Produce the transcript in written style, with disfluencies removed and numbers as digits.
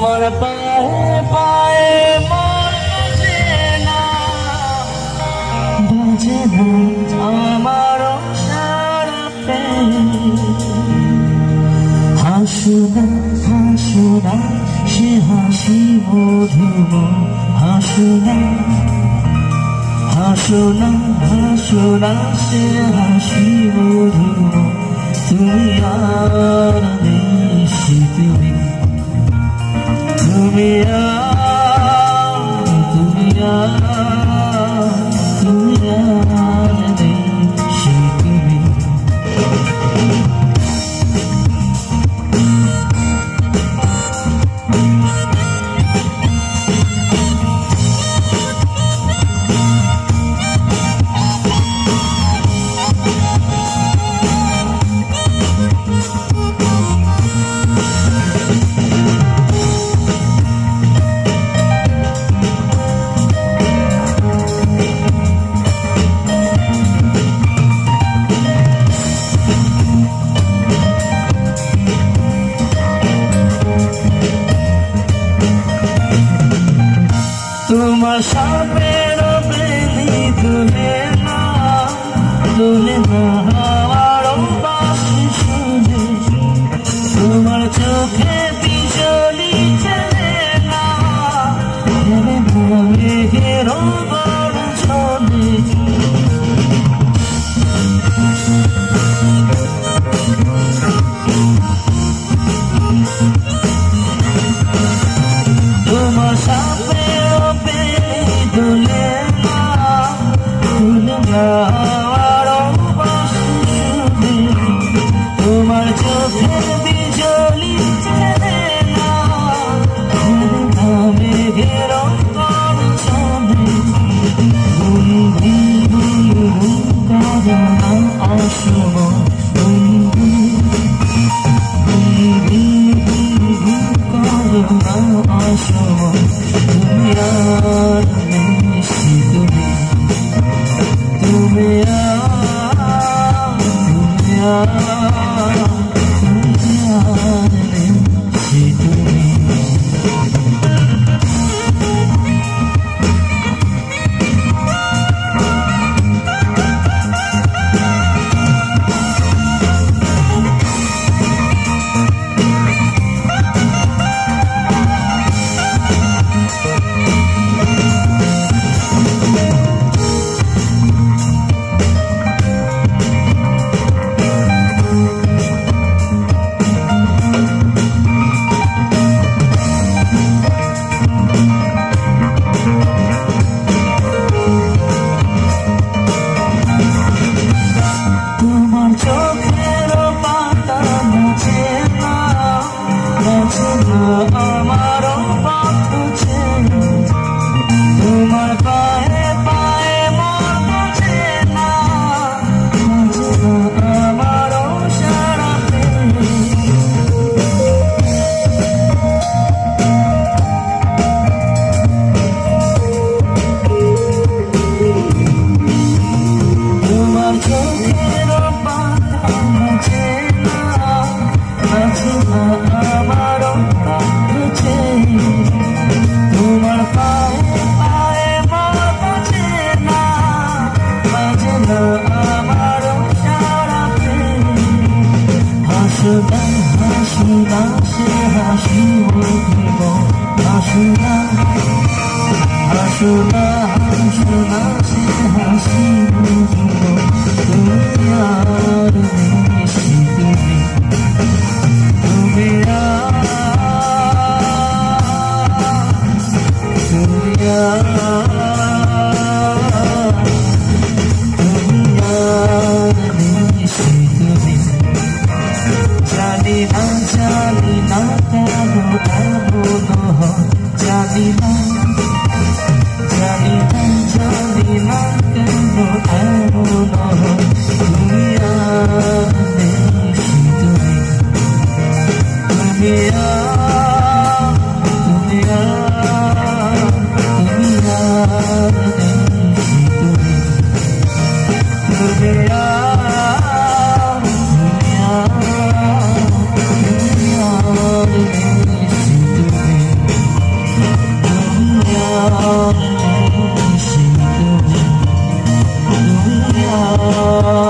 তোমার পায়ে পায়ে মন বাজে না আমারও সারা হাসুনা হাসুনা সে হাসি মধুর হাসুনা হাসুনা হাসুনা সে হাসি মধুর তুমি আর নিশি তুমি তুমি তুমি তুমি আর নিশি তুমি তোমার সাপের বেলি তুলে না আমার বাসি শুনে তোমার চোখে বিজলি চলে না মেঘের বড় ছড়ে তোমার সাপের তুলে না আমার বাসি তোমার চোখের বিজলি চলে না মেঘের অসম অসম তুমি আর নিশি তুমি তুমি তুমি আর নিশি তুমি আমারও বাঁধছে তোমার পায়ে পায়ে মন বাজে না আমারও সারা তোমার চোখের পাতা বাজে না আমারও বাঁধছে তোমার পায়ে পায়ে মন বাজে না আমারও সারা হাসুনা হাসুনা সে হাসি মধুর হাসুনা হাসুনা হাসুনা সে হাসি মধুর তুমি আর নিশি তুমি তুমি জানি না কেন এমন জানি না কেন শীত দুনিয়া